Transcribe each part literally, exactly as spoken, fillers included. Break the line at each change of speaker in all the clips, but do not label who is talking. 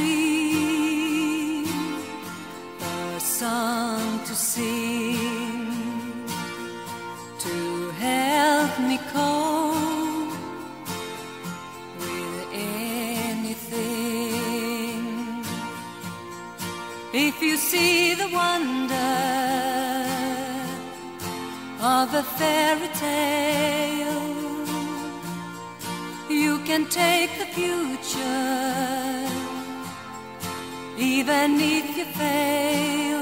dream, a song to sing, to help me cope with anything. If you see the wonder of a fairy tale, you can take the future, even if you fail.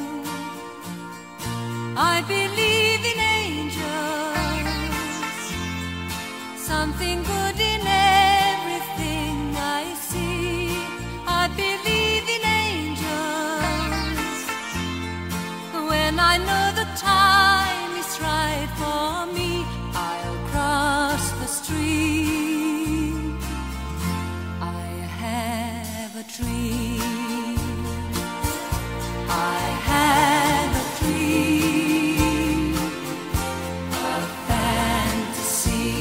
I believe in angels, something good in everything I see. I believe in angels, when I know the time is right for me, I'll cross the street. I have a dream, I have a dream, a fantasy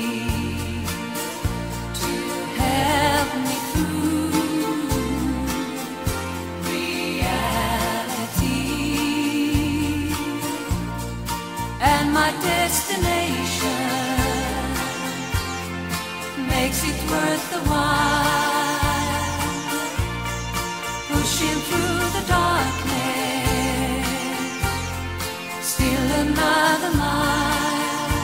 to help me through reality. And my destination makes it worth the while, pushing through the dark.